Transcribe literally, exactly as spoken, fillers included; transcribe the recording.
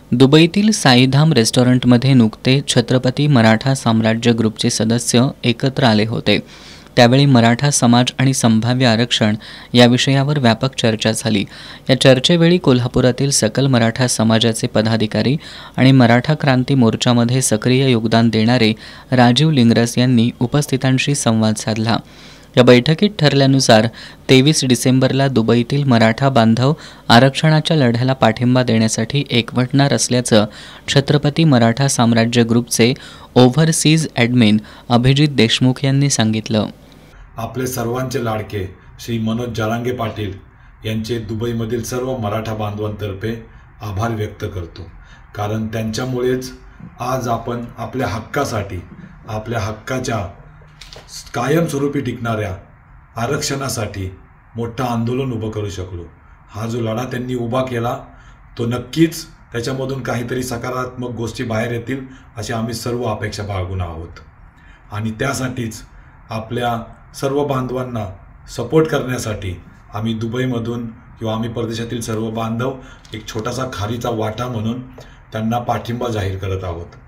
दुबईतील साईधाम रेस्टॉरंटमध्ये नुकते छत्रपती मराठा साम्राज्य ग्रुपचे सदस्य एकत्र आले होते। त्यावेळी मराठा समाज आणि संभाव्य आरक्षण या विषयावर व्यापक चर्चा झाली। या चर्चेवेळी कोल्हापुरातील सकल मराठा समाजाचे पदाधिकारी आणि मराठा क्रांती मोर्चामध्ये सक्रिय योगदान देणारे राजीव लिंगरस यांनी उपस्थितांशी संवाद साधला। या बैठकीत ठरल्यानुसार तेवीस डिसेंबरला दुबईतील मराठा बांधव आरक्षणाच्या लढ्याला पाठिंबा देण्यासाठी एकवटणार असल्याचं छत्रपती मराठा साम्राज्य ग्रुपचे ओव्हरसीज ॲडमिन अभिजित देशमुख यांनी सांगितलं। आपले सर्वांचे लाडके श्री मनोज जरांगे पाटील यांचे दुबईमधील सर्व मराठा बांधवांतर्फे आभार व्यक्त करतो, कारण त्यांच्यामुळेच आज आपण आपल्या हक्कासाठी, आपल्या हक्काच्या कायमस्वरूपी टिकणाऱ्या आरक्षणासाठी मोठं आंदोलन उभं करू शकलो। हा जो लढा त्यांनी उभा केला तो नक्कीच त्याच्यामधून काहीतरी सकारात्मक गोष्टी बाहेर येतील अशी आम्ही सर्व अपेक्षा बाळगून आहोत। आणि त्यासाठीच आपल्या सर्व बांधवांना सपोर्ट करण्यासाठी आम्ही दुबईमधून किंवा आम्ही परदेशातील सर्व बांधव एक छोटासा खारीचा वाटा म्हणून त्यांना पाठिंबा जाहीर करत आहोत।